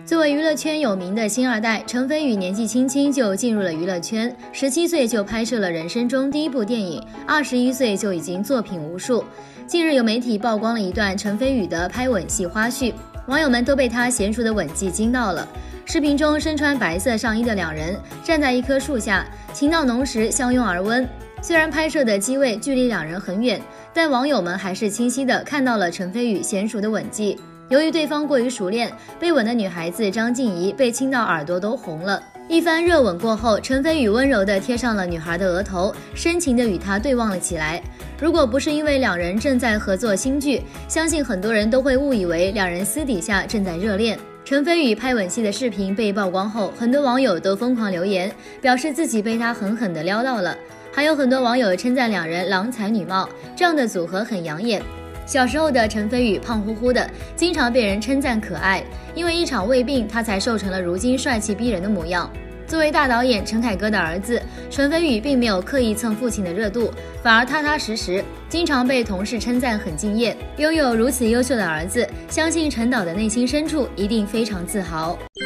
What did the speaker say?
作为娱乐圈有名的星二代，陈飞宇年纪轻轻就进入了娱乐圈，17岁就拍摄了人生中第一部电影，21岁就已经作品无数。近日有媒体曝光了一段陈飞宇的拍吻戏花絮，网友们都被他娴熟的吻技惊到了。视频中身穿白色上衣的两人站在一棵树下，情到浓时相拥而温。虽然拍摄的机位距离两人很远，但网友们还是清晰地看到了陈飞宇娴熟的吻技。由于对方过于熟练，被吻的女孩子张婧仪被亲到耳朵都红了。一番热吻过后，陈飞宇温柔地贴上了女孩的额头，深情地与她对望了起来。如果不是因为两人正在合作新剧，相信很多人都会误以为两人私底下正在热恋。陈飞宇拍吻戏的视频被曝光后，很多网友都疯狂留言，表示自己被他狠狠地撩到了。还有很多网友称赞两人郎才女貌，这样的组合很养眼。小时候的陈飞宇胖乎乎的，经常被人称赞可爱，因为一场胃病，他才瘦成了如今帅气逼人的模样。作为大导演陈凯歌的儿子，陈飞宇并没有刻意蹭父亲的热度，反而踏踏实实，经常被同事称赞很敬业。拥有如此优秀的儿子，相信陈导的内心深处一定非常自豪。